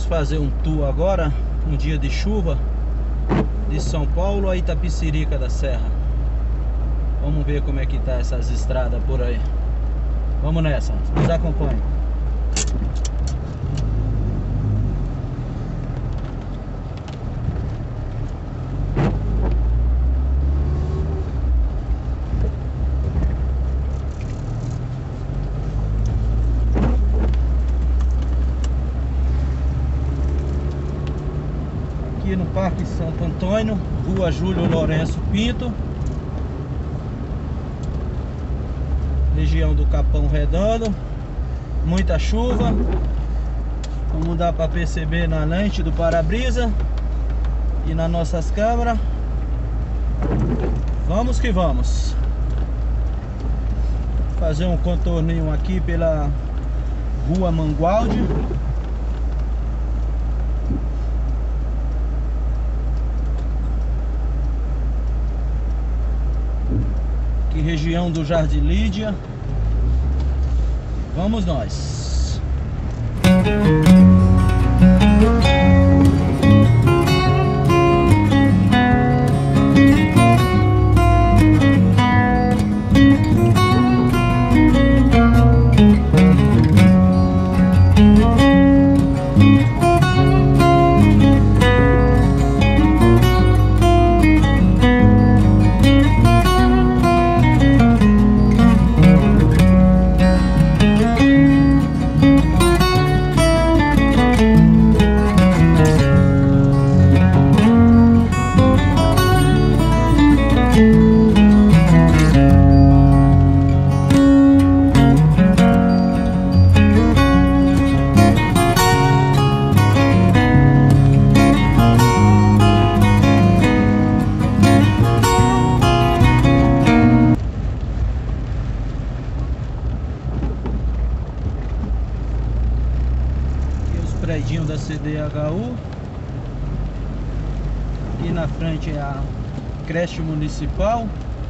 Vamos fazer um tour agora, um dia de chuva, de São Paulo a Itapecerica da Serra. Vamos ver como é que tá essas estradas por aí. Vamos nessa, nos acompanhe. Aqui no Parque Santo Antônio, Rua Júlio Lourenço Pinto, região do Capão Redondo. Muita chuva, como dá para perceber na lente do para-brisa e nas nossas câmeras. Vamos que vamos. Fazer um contorninho aqui pela Rua Mangualde. Aqui região do Jardim Lídia. Vamos nós. Predinho da CDHU. Aqui na frente é a creche municipal.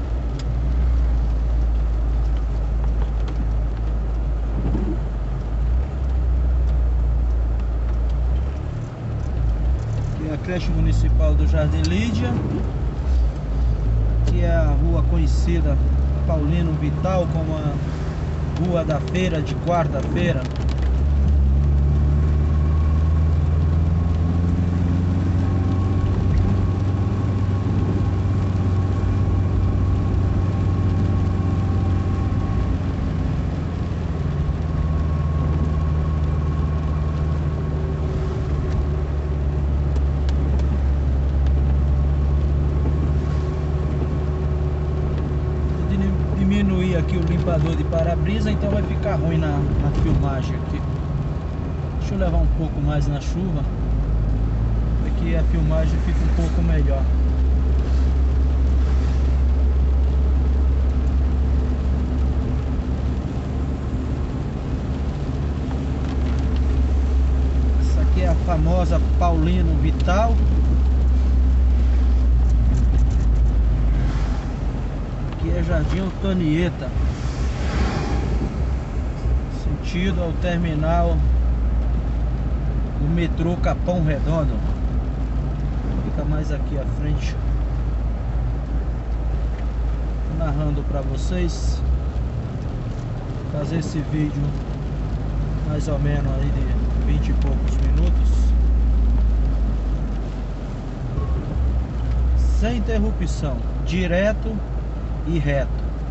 Aqui é a creche municipal do Jardim Lídia. Aqui é a rua conhecida Paulino Vital como a Rua da Feira de quarta-feira. Diminuir aqui o limpador de para-brisa, então vai ficar ruim na filmagem aqui. Deixa eu levar um pouco mais na chuva, aqui a filmagem fica um pouco melhor. Essa aqui é a famosa Paulino Vital. Aqui é Jardim Antonieta, sentido ao terminal do metrô Capão Redondo. Fica mais aqui à frente. Tô narrando para vocês, fazer esse vídeo mais ou menos aí de 20 e poucos minutos, sem interrupção, direto e reto.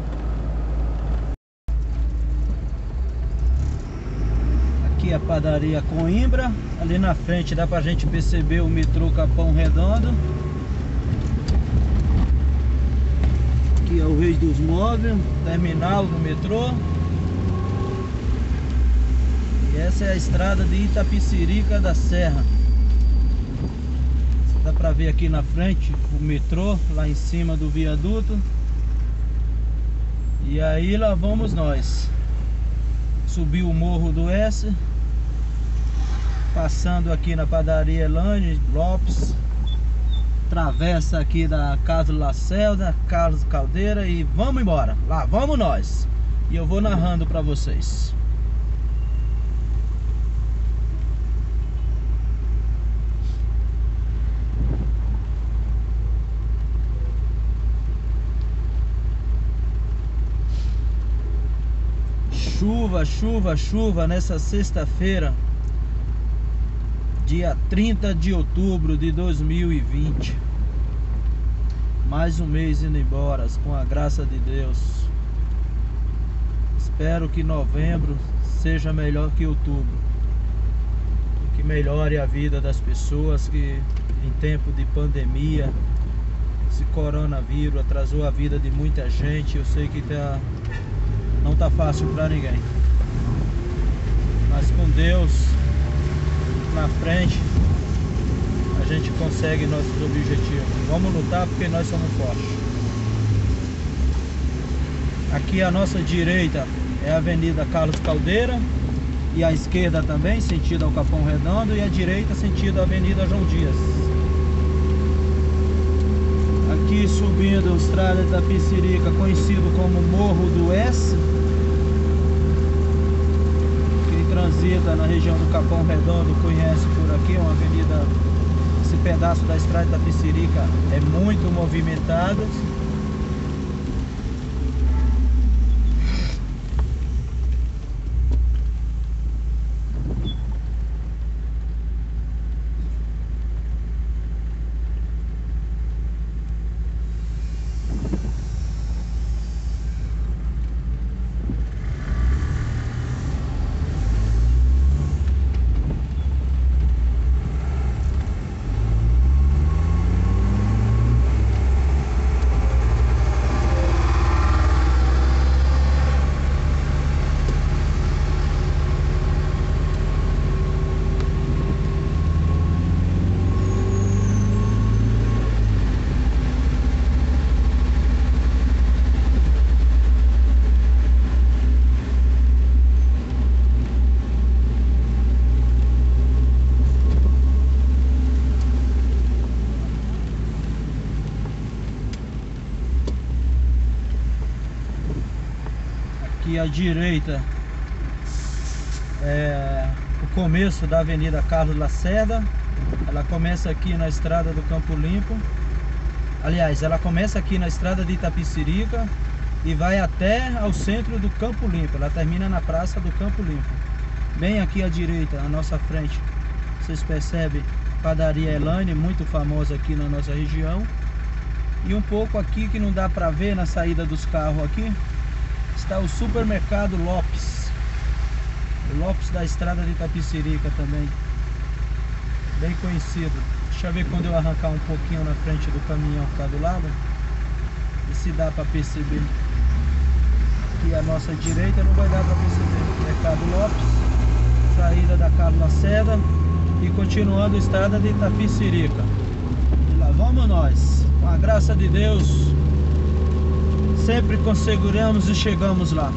Aqui a padaria Coimbra. Ali na frente dá pra gente perceber o metrô Capão Redondo. Aqui é o Reis dos Móveis, terminal do metrô. E essa é a estrada de Itapecerica da Serra. Dá pra ver aqui na frente o metrô, lá em cima do viaduto. E aí lá vamos nós. Subir o Morro do S, passando aqui na padaria Elane Lopes, travessa aqui da Casa Lacerda, Carlos Caldeira, e vamos embora. Lá vamos nós. E eu vou narrando para vocês. chuva, chuva, chuva nessa sexta-feira, dia 30 de outubro de 2020. Mais um mês indo embora, com a graça de Deus. Espero que novembro seja melhor que outubro, que melhore a vida das pessoas, que em tempo de pandemia, esse coronavírus atrasou a vida de muita gente. Eu sei que não tá fácil para ninguém, mas com Deus na frente a gente consegue nossos objetivos. Vamos lutar porque nós somos fortes. Aqui à nossa direita é a Avenida Carlos Caldeira, e à esquerda também, sentido ao Capão Redondo, e à direita, sentido à Avenida João Dias. Aqui subindo a estrada da Itapecerica, conhecido como Morro do S. Quem transita na região do Capão Redondo conhece por aqui, uma avenida, esse pedaço da estrada da Itapecerica é muito movimentado. Aqui à direita é o começo da Avenida Carlos Lacerda. Ela começa aqui na estrada do Campo Limpo. Aliás, ela começa aqui na estrada de Itapecerica e vai até ao centro do Campo Limpo. Ela termina na praça do Campo Limpo. Bem aqui à direita, à nossa frente, vocês percebem Padaria Elaine, muito famosa aqui na nossa região. E um pouco aqui que não dá para ver na saída dos carros aqui, está o supermercado Lopes. O Lopes da estrada de Itapecerica também, bem conhecido. Deixa eu ver quando eu arrancar um pouquinho na frente do caminhão que está do lado, e se dá para perceber. Aqui à nossa direita não vai dar para perceber. Mercado Lopes, saída da Carlos Lacerda e continuando a estrada de Itapecerica. E lá vamos nós, com a graça de Deus. Sempre conseguiremos e chegamos lá.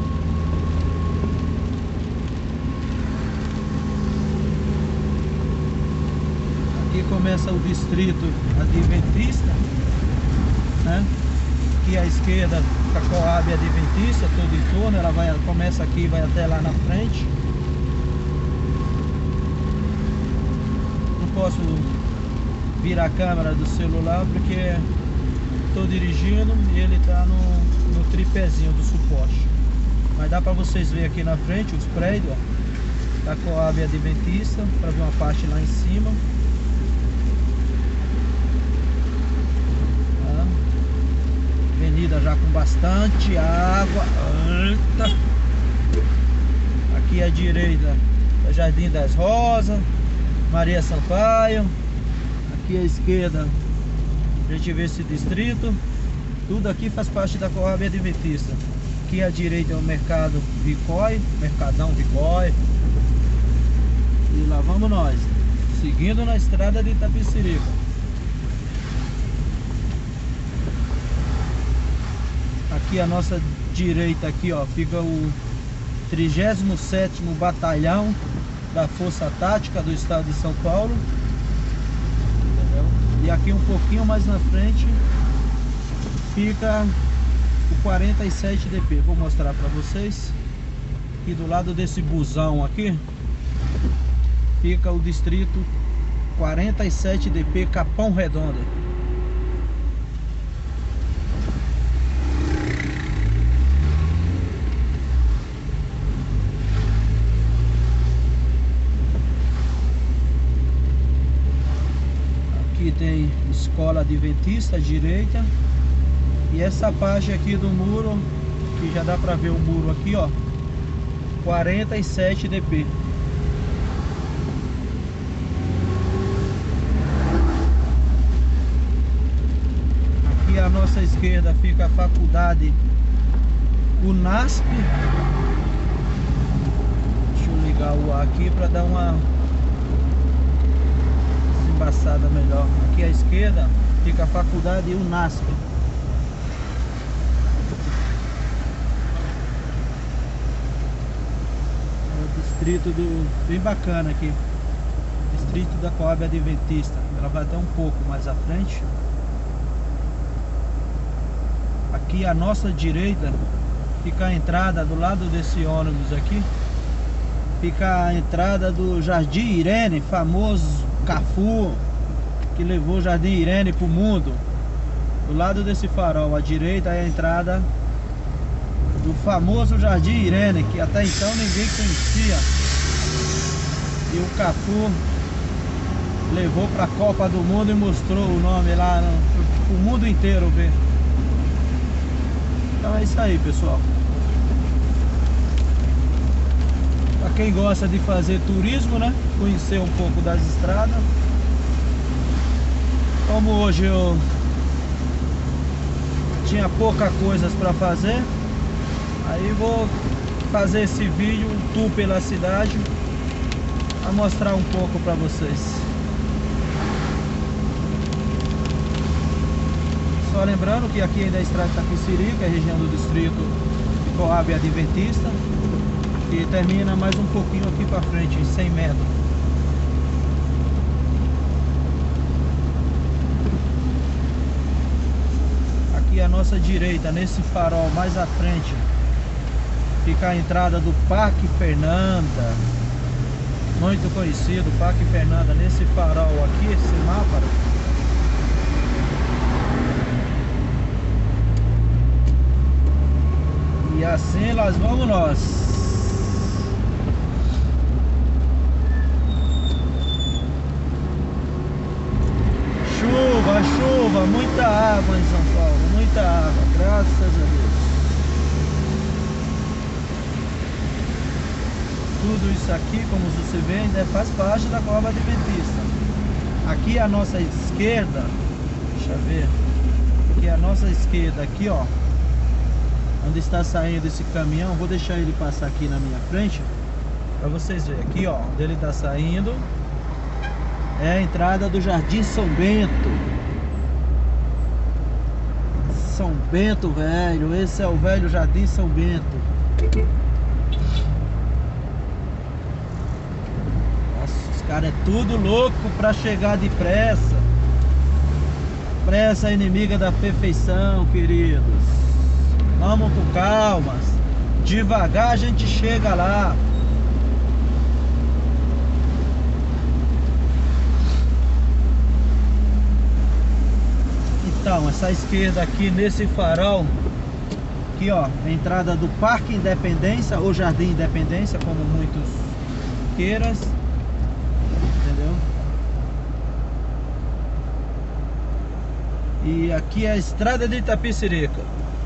Aqui começa o distrito adventista, né? Aqui à esquerda a Coab Adventista, todo em torno. Ela começa aqui e vai até lá na frente. Não posso virar a câmera do celular porque estou dirigindo e ele está no tripézinho do suporte. Mas dá para vocês verem aqui na frente os prédios, ó, da Coab Adventista, para ver uma parte lá em cima. Avenida já com bastante água. Eita. Aqui à direita é Jardim das Rosas, Maria Sampaio. Aqui à esquerda a gente vê esse distrito. Tudo aqui faz parte da Coab Adventista. Aqui à direita é o mercado Vicói, Mercadão Vicói. E lá vamos nós, seguindo na estrada de Itapecerica. Aqui à nossa direita aqui, ó, fica o 37º Batalhão da Força Tática do Estado de São Paulo. Entendeu? E aqui um pouquinho mais na frente fica o 47DP. Vou mostrar para vocês. Aqui do lado desse busão aqui fica o distrito 47DP Capão Redondo. Aqui tem escola adventista à direita. E essa parte aqui do muro, que já dá pra ver o muro aqui, ó, 47 DP. Aqui à nossa esquerda fica a faculdade UNASP. Deixa eu ligar o ar aqui para dar uma embaçada melhor. Aqui à esquerda fica a faculdade UNASP. Distrito bem bacana aqui, distrito da Coab Adventista. Ela vai até um pouco mais à frente. Aqui à nossa direita fica a entrada, do lado desse ônibus aqui, fica a entrada do Jardim Irene, famoso Cafu, que levou o Jardim Irene pro mundo. Do lado desse farol à direita é a entrada do famoso Jardim Irene, que até então ninguém conhecia, e o Cafu levou para a Copa do Mundo e mostrou o nome lá pro mundo inteiro ver. Então é isso aí, pessoal. Para quem gosta de fazer turismo, né, conhecer um pouco das estradas. Como hoje eu tinha pouca coisas para fazer, aí vou fazer esse vídeo, um tour pela cidade, a mostrar um pouco para vocês. Só lembrando que aqui ainda é a estrada de Itapecerica, região do distrito de Coab Adventista, e termina mais um pouquinho aqui para frente, em 100 metros. Aqui à nossa direita, nesse farol mais à frente, fica a entrada do Parque Fernanda, muito conhecido, Parque Fernanda. Nesse farol aqui, esse semáforo, e assim lá vamos nós. Chuva, chuva, muita água em São Paulo, muita água, graças a Deus. Tudo isso aqui, como você vê, ainda faz parte da Coab Adventista. Aqui à nossa esquerda, deixa eu ver, aqui à nossa esquerda, aqui ó, onde está saindo esse caminhão, vou deixar ele passar aqui na minha frente, para vocês verem. Aqui ó, onde ele está saindo, é a entrada do Jardim São Bento. São Bento Velho, esse é o velho Jardim São Bento. Cara, é tudo louco pra chegar depressa. Pressa é inimiga da perfeição, queridos. Vamos com calma. Devagar a gente chega lá. Então, essa esquerda aqui nesse farol, aqui ó, a entrada do Parque Independência ou Jardim Independência, como muitos queiras. Entendeu? E aqui é a estrada de Itapecerica.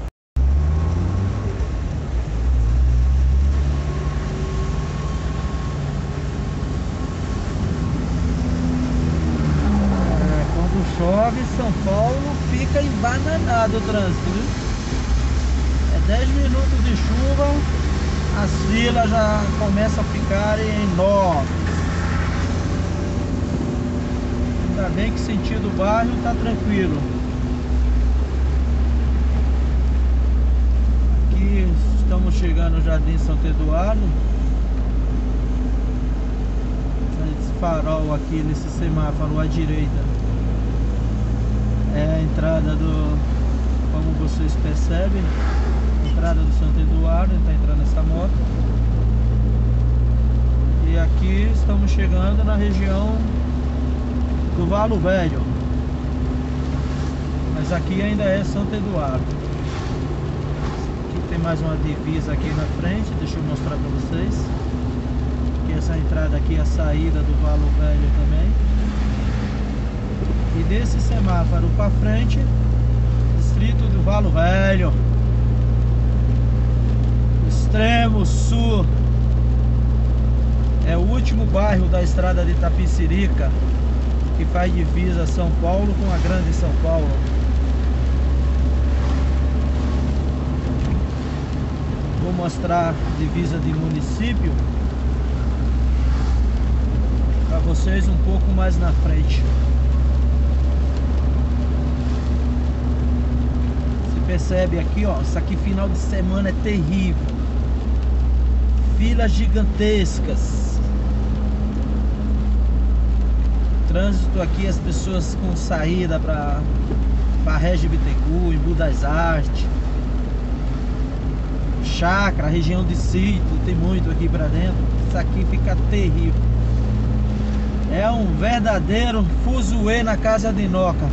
Quando chove, São Paulo fica embananado o trânsito, viu? É 10 minutos de chuva, as filas já começam a ficar enormes. Ainda bem que sentido bairro tá tranquilo. Aqui estamos chegando no Jardim Santo Eduardo. Esse farol aqui nesse semáforo à direita é a entrada do, como vocês percebem, entrada do Santo Eduardo. Está entrando essa moto. E aqui estamos chegando na região do Valo Velho, mas aqui ainda é Santo Eduardo. Aqui tem mais uma divisa aqui na frente, deixa eu mostrar para vocês. Que essa entrada aqui é a saída do Valo Velho também. E desse semáforo para frente, distrito do Valo Velho, extremo sul. É o último bairro da estrada de Itapecerica, que faz divisa São Paulo com a Grande São Paulo. Vou mostrar a divisa de município para vocês um pouco mais na frente. Se percebe aqui, ó, isso aqui final de semana é terrível. Filas gigantescas. Trânsito aqui, as pessoas com saída para Regi Bittencourt, Embu das Artes, Chácara, região de sítio, tem muito aqui para dentro. Isso aqui fica terrível. É um verdadeiro fuzuê na casa de Noca.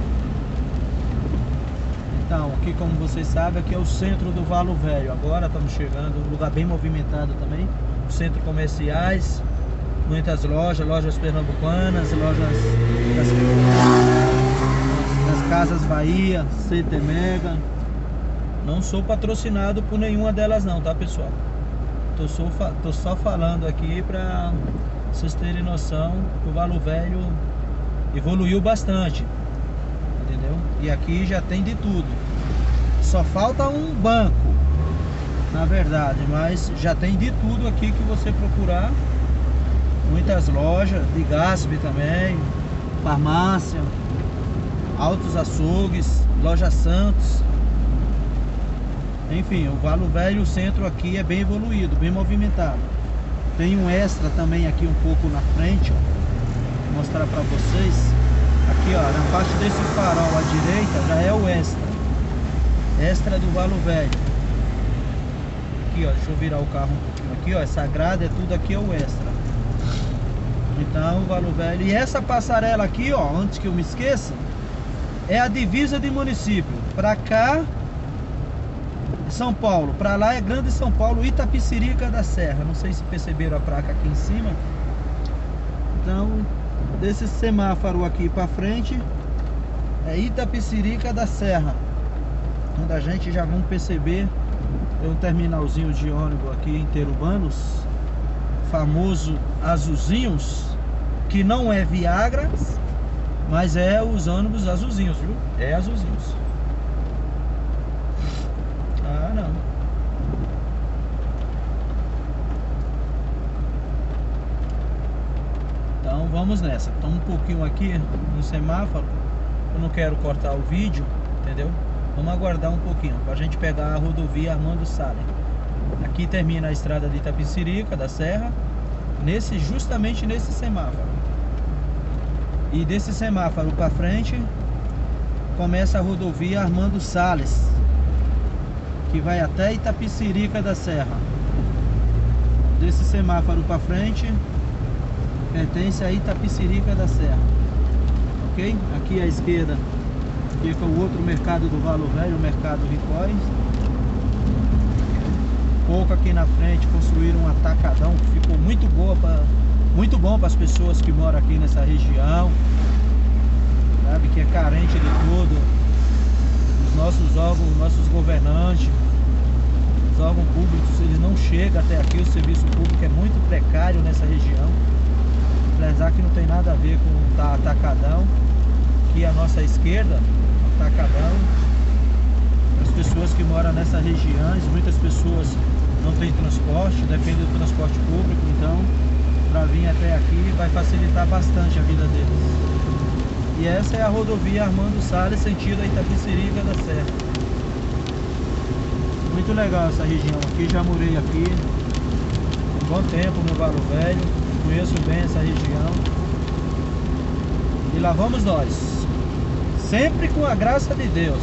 Então, aqui, como vocês sabem, aqui é o centro do Valo Velho. Agora estamos chegando, um lugar bem movimentado também. Centros comerciais, muitas lojas pernambucanas, lojas das Casas Bahia, CT Mega. Não sou patrocinado por nenhuma delas não, tá, pessoal? Tô só falando aqui para vocês terem noção que o Valo Velho evoluiu bastante, entendeu? E aqui já tem de tudo. Só falta um banco, na verdade, mas já tem de tudo aqui que você procurar. Muitas lojas, de Gaspe também, farmácia, altos açougues, loja Santos. Enfim, o Valo Velho, o centro aqui é bem evoluído, bem movimentado. Tem um extra também aqui um pouco na frente, ó. Vou mostrar pra vocês. Aqui, ó, na parte desse farol à direita já é o extra do Valo Velho. Aqui, ó, deixa eu virar o carro um pouquinho aqui, ó, essa grade é tudo aqui é o extra. Então, o Valo Velho. E essa passarela aqui, ó, antes que eu me esqueça, é a divisa de município. Pra cá, São Paulo, pra lá é Grande São Paulo, Itapecerica da Serra. Não sei se perceberam a placa aqui em cima. Então, desse semáforo aqui pra frente é Itapecerica da Serra, onde a gente já vamos perceber. Tem um terminalzinho de ônibus aqui em Interurbanos, famoso azulzinhos, que não é Viagra, mas é os ônibus azulzinhos, viu? É azulzinhos. Ah, não. Então vamos nessa. Estamos um pouquinho aqui no semáforo. Eu não quero cortar o vídeo, entendeu? Vamos aguardar um pouquinho pra gente pegar a rodovia Armando Salles. Aqui termina a estrada de Itapecerica da Serra, justamente nesse semáforo. E desse semáforo para frente começa a rodovia Armando Salles, que vai até Itapecerica da Serra. Desse semáforo para frente pertence a Itapecerica da Serra, ok? Aqui à esquerda fica o outro mercado do Valo Velho, o mercado Ricóis. Pouco aqui na frente construíram um atacadão que ficou muito bom para as pessoas que moram aqui nessa região, sabe, que é carente de tudo. Os nossos órgãos, nossos governantes, os órgãos públicos, eles não chegam até aqui. O serviço público é muito precário nessa região, apesar que não tem nada a ver com o atacadão. Aqui à nossa esquerda, atacadão. As pessoas que moram nessas regiões, muitas pessoas não têm transporte, dependem do transporte público, então para vir até aqui vai facilitar bastante a vida deles. E essa é a rodovia Armando Salles, sentido a Itapecerica da Serra. Muito legal essa região aqui, já morei aqui um bom tempo no Valo Velho, conheço bem essa região. E lá vamos nós, sempre com a graça de Deus.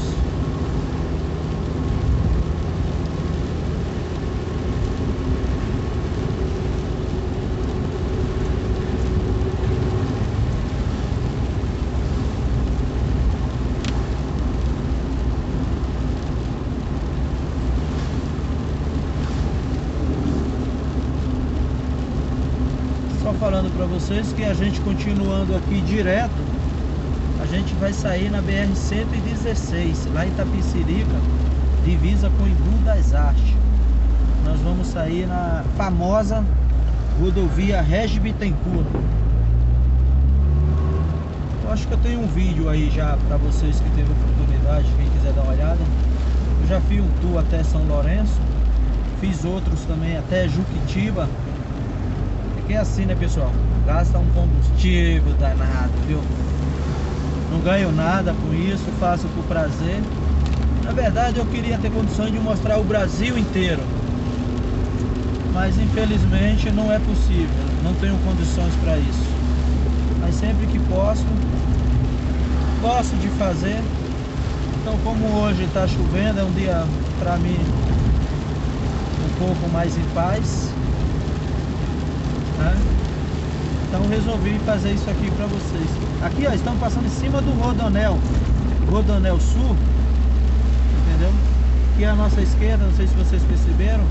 Falando para vocês que a gente continuando aqui direto, a gente vai sair na BR-116, lá em Itapecerica, divisa com Embu das Artes. Nós vamos sair na famosa rodovia Regis Bittencourt. Eu acho que eu tenho um vídeo aí já para vocês que teve oportunidade, quem quiser dar uma olhada. Eu já fiz um tour até São Lourenço, fiz outros também até Juquitiba. É que é assim, né, pessoal? Gasta um combustível danado, viu? Não ganho nada com isso, faço por prazer. Na verdade eu queria ter condições de mostrar o Brasil inteiro, mas infelizmente não é possível, não tenho condições para isso. Mas sempre que posso, gosto de fazer. Então, como hoje está chovendo, é um dia para mim um pouco mais em paz, né? Então resolvi fazer isso aqui para vocês. Aqui, ó, estamos passando em cima do Rodoanel Sul, entendeu? Aqui à nossa esquerda, não sei se vocês perceberam,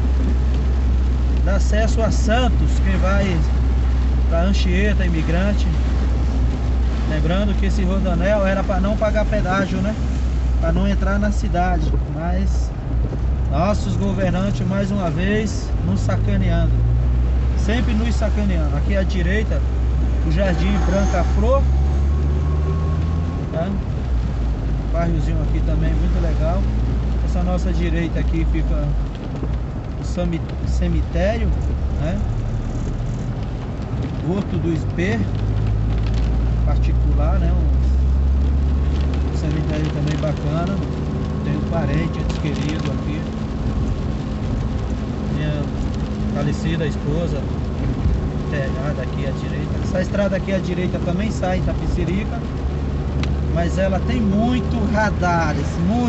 dá acesso a Santos, quem vai para Anchieta, Imigrante. Lembrando que esse Rodoanel era para não pagar pedágio, né? Para não entrar na cidade. Mas nossos governantes, mais uma vez, nos sacaneando. Sempre nos sacaneando. Aqui à direita, o Jardim Branca Flor, tá? Bairrozinho aqui também muito legal. Essa nossa direita aqui fica o cemitério, né? Horto do Esper particular, né? Um cemitério também bacana. Tenho parente, ente querido aqui. Minha falecida esposa enterrada aqui à direita. Essa estrada aqui à direita também sai em Itapecerica, mas ela tem muitos radares.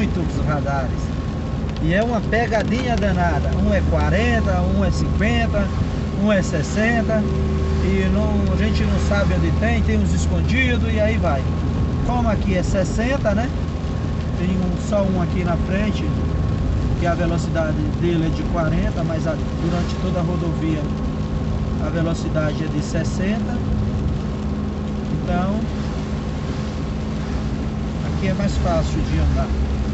E é uma pegadinha danada. Um é 40, um é 50, um é 60. E não, a gente não sabe onde tem uns escondidos e aí vai. Como aqui é 60, né? Tem só um aqui na frente, que a velocidade dele é de 40, mas durante toda a rodovia a velocidade é de 60. Então aqui é mais fácil de andar.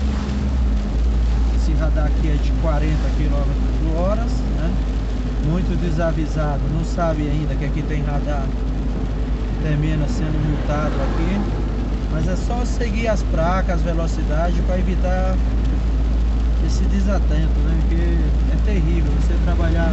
Esse radar aqui é de 40 km/h, né? Muito desavisado, não sabe ainda que aqui tem radar, termina sendo multado aqui. Mas é só seguir as placas, velocidade, para evitar esse desatento, né? Porque é terrível você trabalhar,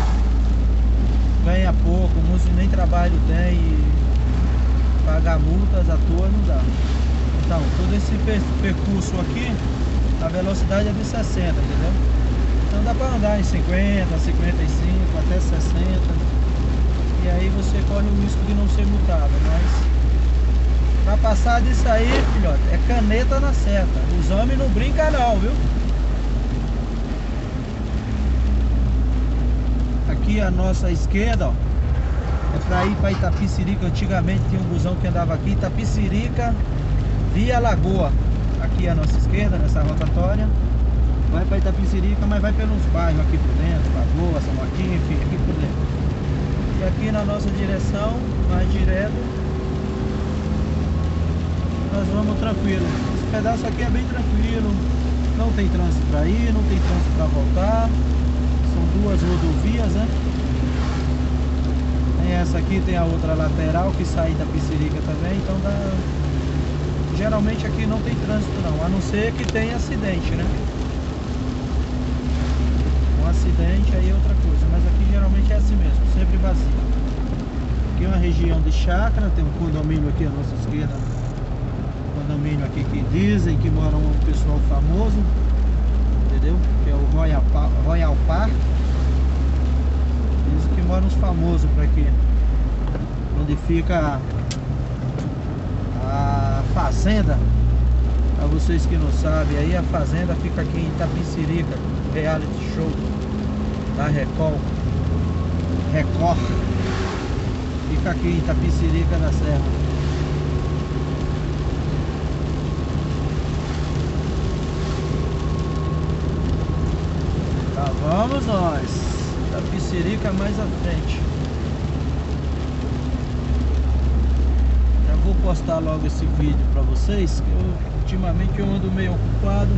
ganha pouco, nem trabalho tem, e pagar multas à toa não dá. Então, todo esse percurso aqui, a velocidade é de 60, entendeu? Então dá para andar em 50, 55, até 60. E aí você corre o risco de não ser multado. Mas para passar disso aí, filhote, é caneta na seta. Os homens não brincam não, viu? Aqui à nossa esquerda, ó, é para ir para Itapecerica. Antigamente tinha um busão que andava aqui, Itapecerica via Lagoa. Aqui à nossa esquerda, nessa rotatória, vai para Itapecerica, mas vai pelos bairros aqui por dentro, Lagoa, São Martinho, enfim, aqui por dentro. E aqui na nossa direção, mais direto, nós vamos tranquilo. Esse pedaço aqui é bem tranquilo, não tem trânsito para ir, não tem trânsito para voltar. São duas rodovias, né? Tem essa aqui, tem a outra lateral que sai da Itapecerica também, então dá... Geralmente aqui não tem trânsito não, a não ser que tenha acidente, né? Um acidente aí é outra coisa, mas aqui geralmente é assim mesmo, sempre vazio. Aqui é uma região de chácara, tem um condomínio aqui à nossa esquerda. Condomínio aqui que dizem que mora um pessoal famoso, entendeu? Que é o Royal Park. Dizem que moram uns famosos por aqui, onde fica a fazenda. Para vocês que não sabem, aí a fazenda fica aqui em Itapecerica, reality show da Record. Fica aqui em Itapecerica da Serra. Tá, vamos nós. Itapecerica mais à frente. Já vou postar logo esse vídeo pra vocês, que ultimamente eu ando meio ocupado.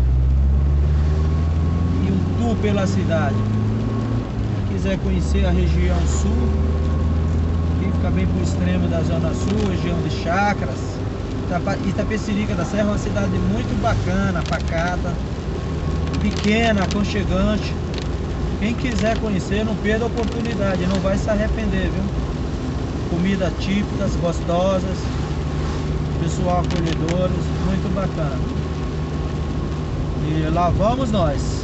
E um tour pela cidade. Quem quiser conhecer a região sul, que fica bem pro extremo da zona sul, região de Chácaras, Itapecerica da Serra é uma cidade muito bacana, pacata, pequena, aconchegante. Quem quiser conhecer, não perda a oportunidade, não vai se arrepender, viu? Comidas típicas, gostosas, pessoal acolhedores, muito bacana. E lá vamos nós.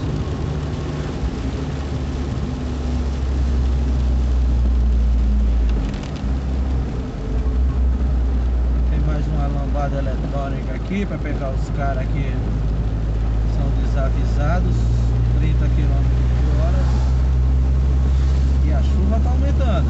Tem mais uma lambada eletrônica aqui para pegar os caras que são desavisados. 30 km por hora. E a chuva tá aumentando.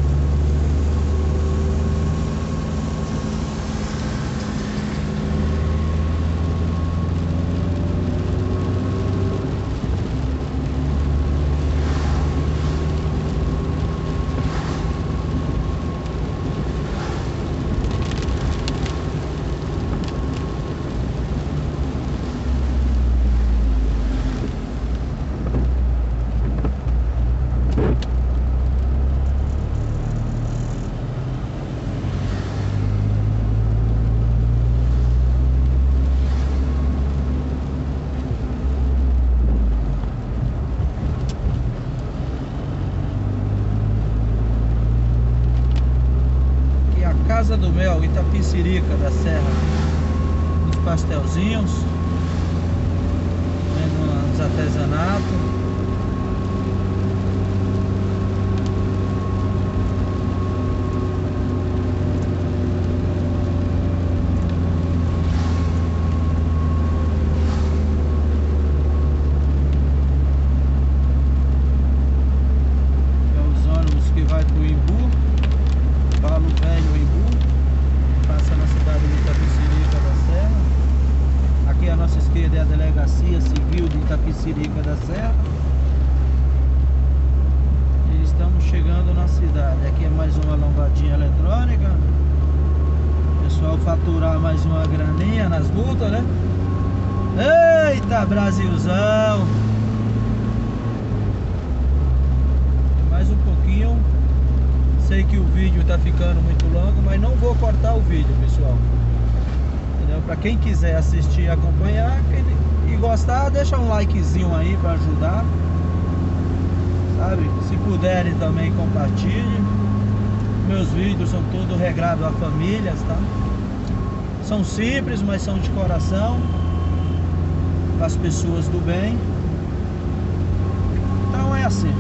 Casa do Mel, Itapecerica da Serra, os pastelzinhos, os artesanatos. É os ônibus que vai pro Imbu, Paulo Velho, Imbu, passa na cidade de Itapecerica da Serra. Aqui à nossa esquerda é a Delegacia Civil de Itapecerica da Serra. E estamos chegando na cidade. Aqui é mais uma lombadinha eletrônica. O pessoal faturar mais uma graninha nas multas, né? Eita, Brasilzão! Mais um pouquinho. Sei que o vídeo tá ficando muito longo, mas não vou cortar o vídeo, pessoal. Entendeu? Pra quem quiser assistir e acompanhar e gostar, deixa um likezinho aí pra ajudar. Sabe? Se puderem também compartilhem. Meus vídeos são todos regrados a famílias, tá? São simples, mas são de coração, para as pessoas do bem. Então é assim.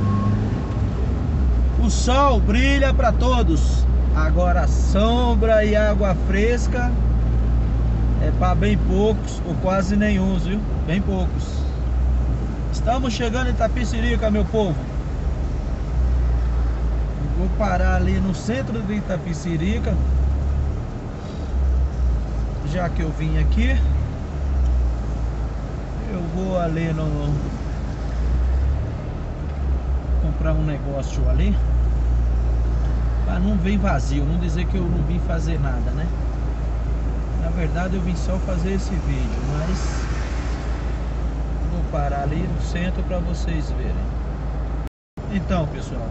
O sol brilha para todos. Agora sombra e água fresca é para bem poucos ou quase nenhum, viu? Bem poucos. Estamos chegando em Itapecerica, meu povo. Vou parar ali no centro de Itapecerica, já que eu vim aqui. Eu vou ali no comprar um negócio ali, para não vir vazio, não dizer que eu não vim fazer nada, né? Na verdade eu vim só fazer esse vídeo, mas vou parar ali no centro para vocês verem. Então, pessoal,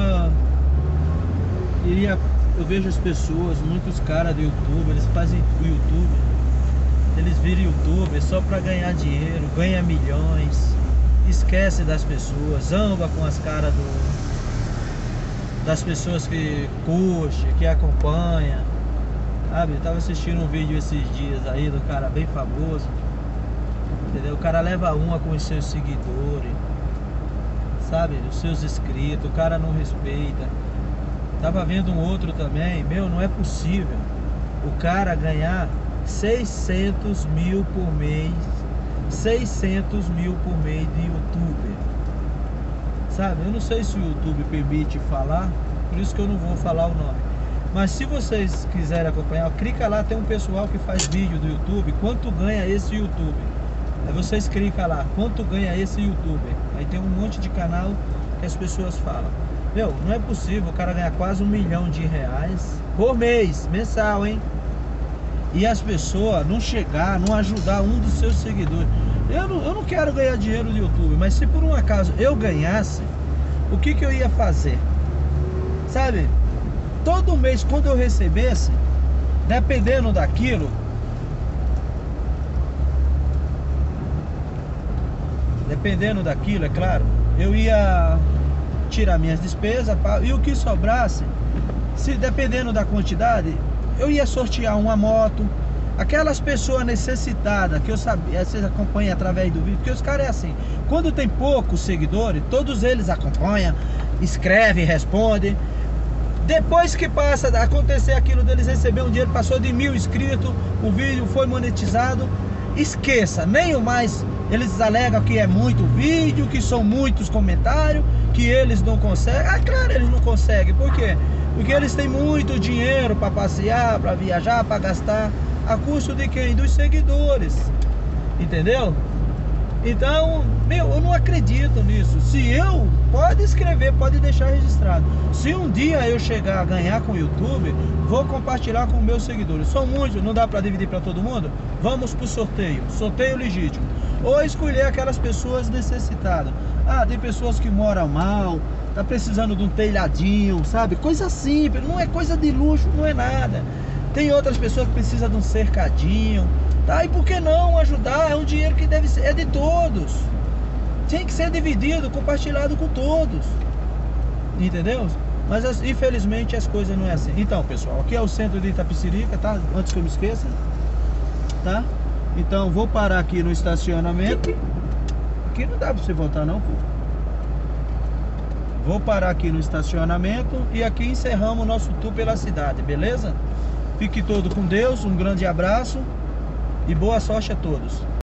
eu vejo as pessoas, muitos caras do YouTube, eles fazem o YouTube, eles viram YouTube só para ganhar dinheiro, ganha milhões, esquece das pessoas, zamba com as caras das pessoas que curte, que acompanha, sabe? Eu tava assistindo um vídeo esses dias aí do cara bem famoso, entendeu? O cara leva uma com os seus seguidores, sabe? Os seus inscritos, o cara não respeita. Tava vendo um outro também, meu, não é possível o cara ganhar 600 mil por mês, 600 mil por mês de youtuber, sabe? Eu não sei se o YouTube permite falar, por isso que eu não vou falar o nome. Mas se vocês quiserem acompanhar, clica lá, tem um pessoal que faz vídeo do YouTube, quanto ganha esse youtuber. Aí vocês clicam lá, quanto ganha esse youtuber. Aí tem um monte de canal que as pessoas falam. Meu, não é possível o cara ganhar quase R$1 milhão por mês, mensal, hein? e as pessoas não chegar, não ajudar um dos seus seguidores. Eu não quero ganhar dinheiro do YouTube, mas se por um acaso eu ganhasse, o que eu ia fazer? Sabe? Todo mês, quando eu recebesse, dependendo daquilo, é claro, eu ia tirar minhas despesas e o que sobrasse, se dependendo da quantidade, eu ia sortear uma moto. Aquelas pessoas necessitadas que eu sabia, vocês acompanham através do vídeo, porque os caras é assim, quando tem poucos seguidores, todos eles acompanham, escrevem, respondem. Depois que passa a acontecer aquilo deles receber um dinheiro, passou de 1000 inscritos, o vídeo foi monetizado, esqueça, nem o mais. Eles alegam que é muito vídeo, que são muitos comentários, que eles não conseguem. Ah, claro, eles não conseguem. Por quê? Porque eles têm muito dinheiro para passear, para viajar, para gastar. A custo de quem? Dos seguidores. Entendeu? Então, eu não acredito nisso. Se eu, pode escrever, pode deixar registrado. Se um dia eu chegar a ganhar com o YouTube, vou compartilhar com meus seguidores. São muitos, não dá para dividir para todo mundo? Vamos pro sorteio, sorteio legítimo. Ou escolher aquelas pessoas necessitadas. Ah, tem pessoas que moram mal, tá precisando de um telhadinho, sabe? Coisa simples, não é coisa de luxo, não é nada. Tem outras pessoas que precisam de um cercadinho. Tá, e por que não ajudar? É um dinheiro que deve ser, é de todos. Tem que ser dividido, compartilhado com todos. Entendeu? Mas infelizmente as coisas não é assim. Então, pessoal, aqui é o centro de Itapecerica, tá? Antes que eu me esqueça, tá? Então, vou parar aqui no estacionamento. Aqui não dá pra você voltar não, pô. Vou parar aqui no estacionamento e aqui encerramos o nosso tour pela cidade, beleza? Fique todo com Deus, um grande abraço. E boa sorte a todos.